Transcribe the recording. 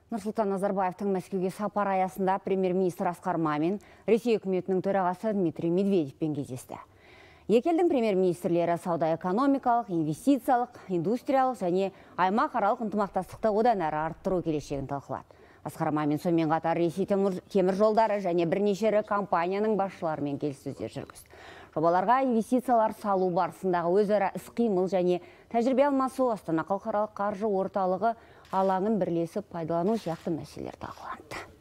Нұрсұлтан Назарбаевтың Мәскеуге сапар аясында премьер-министр Асқар Мамин Ресей үкіметінің төрағасы Дмитрий Медведевпен кездесті. Екі елдің премьер-министрлері сауда-экономикалық, инвестициялық, индустриялық және аймақаралық ынтымақтастықты одан әрі арттыру келешегін талқылады. Асқар Мамин сонымен қатар Ресей темір жолдары және бірнеше ірі компанияның басшыларымен келіссөздер жүргізді. Жобаларға инвестициялар салу барысындағы өзара іс-қимыл және тәжірибе алмасу, Астана халықаралық қаржы орталығы алаңын бірлесіп пайдалану сияқты мәселелер талқыланды.